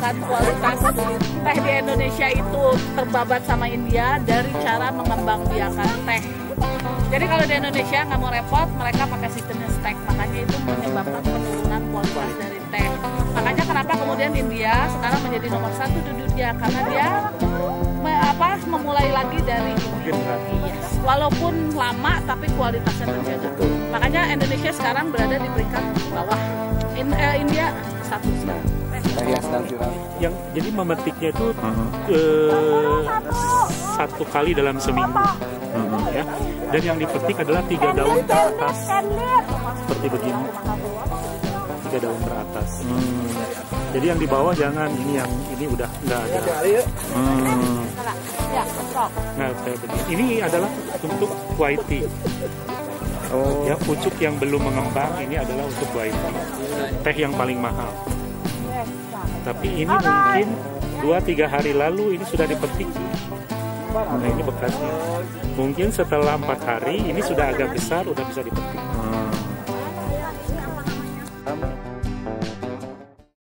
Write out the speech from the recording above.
membedakan kualitas teh di Indonesia itu terbabat sama India dari cara mengembangbiakan teh. Jadi kalau di Indonesia nggak mau repot, mereka pakai sistemnya stack, makanya itu menyebabkan penurunan kualitas dari teh. Makanya kenapa kemudian India sekarang menjadi nomor 1 di dunia, karena dia memulai lagi dari India. Walaupun lama tapi kualitasnya terjaga. Makanya Indonesia sekarang berada di peringkat bawah. India 1 sekarang. Yang jadi memetiknya itu 1 kali dalam seminggu, ya. Dan yang dipetik adalah 3 daun teratas, seperti begini, 3 daun teratas. Jadi yang di bawah jangan, ini udah nggak ada. Nah, kayak begini. Ini adalah untuk white tea. Ya, pucuk yang belum mengembang ini adalah untuk white tea, teh yang paling mahal. Tapi ini mungkin 2-3 hari lalu ini sudah dipetik. Nah, ini bekasnya. Mungkin setelah 4 hari ini sudah agak besar, udah bisa dipetik.